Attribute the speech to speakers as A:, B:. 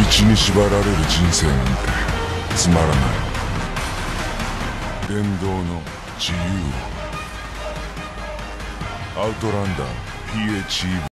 A: 血に縛られる人生なんてつまらない。電動の自由を。アウトランダー PHEV